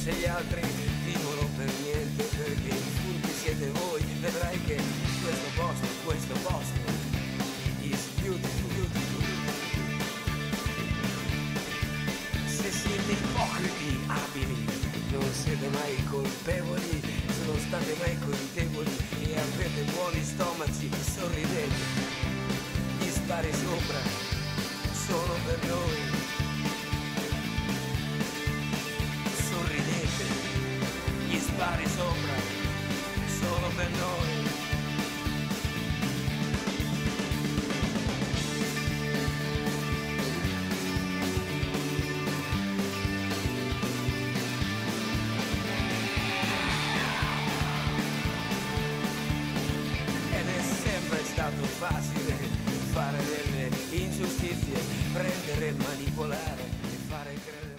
se gli altri vivono per niente, perché i furbi siete voi, vedrai che questo posto is beautiful, beautiful. Se siete ipocriti abili, non siete mai colpevoli, sono state mai colpevoli e avete buoni stomaci, sorridete, gli spari sopra sono per noi, sorridete, gli spari sopra sono per noi. È stato facile fare delle ingiustizie, prendere, manipolare e fare credere